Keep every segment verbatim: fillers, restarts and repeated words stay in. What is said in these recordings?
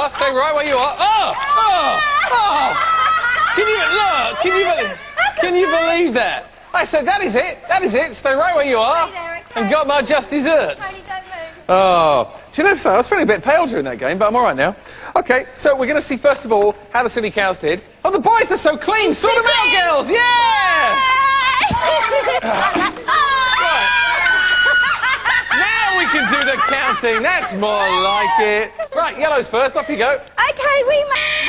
are. Stay right where you are. Oh! Oh! Oh! Can you look? Can you believe? Can you believe that? I said that is it. That is it. Stay right where you are. And got my just desserts. Oh, do you know something? I was feeling a bit pale during that game, but I'm all right now. Okay, so we're going to see first of all how the silly cows did. Oh, the boys, they're so clean. Sort them out, girls. Yeah. Right. Now we can do the counting. That's more like it. Right, yellows first. Off you go. Okay, we.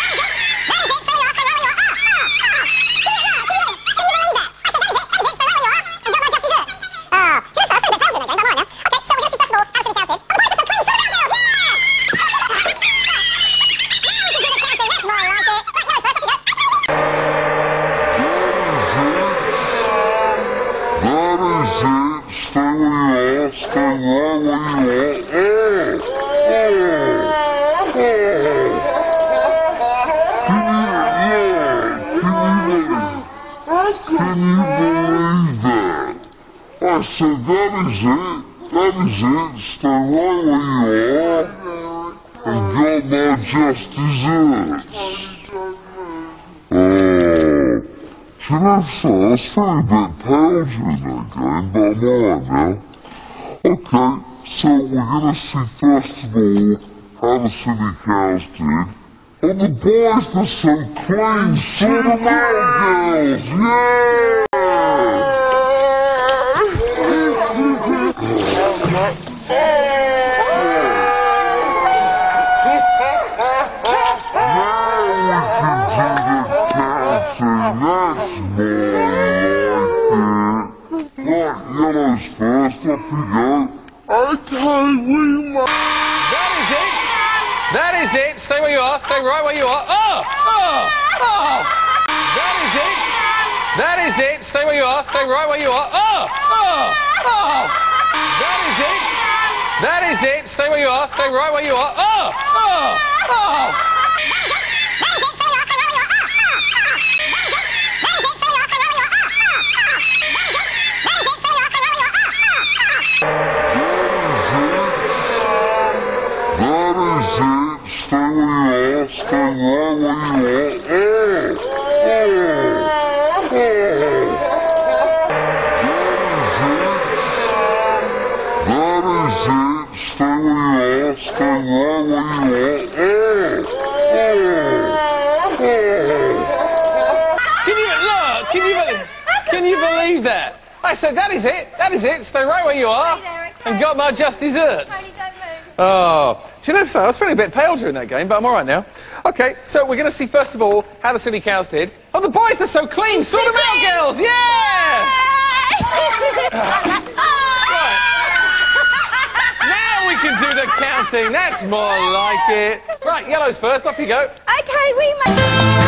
Can you believe that? I said that is it. That is it. Stay right where you are. And got my just desserts. Oh. Do you know so? I was feeling a bit pale during that game, but I'm alright now. Okay, so we're gonna see first of all how the silly cows did. Oh, the boys, they're so clean. Sort them out, girls. Yeah! Yellows first, off you go. Okay, we must. That is it. That is it. Stay where you are. Stay right where you are. Oh! Oh! Oh! That is it. That is it. Stay where you are. Stay right where you are. Oh! Oh! Oh! That is it. That is it. Stay where you are. Stay right where you are. Oh! Oh! Oh! Can you believe? Can you believe that? I said that is it. That is it. Stay right where you are. And got my just desserts. Oh, do you know something? I was feeling a bit pale during that game, but I'm all right now. Okay, so we're going to see first of all how the silly cows did. Oh, the boys, they're so clean. Sort them out, girls. Yeah. Right. Now we can do the counting. That's more like it. Right, yellows first. Off you go. Okay, we.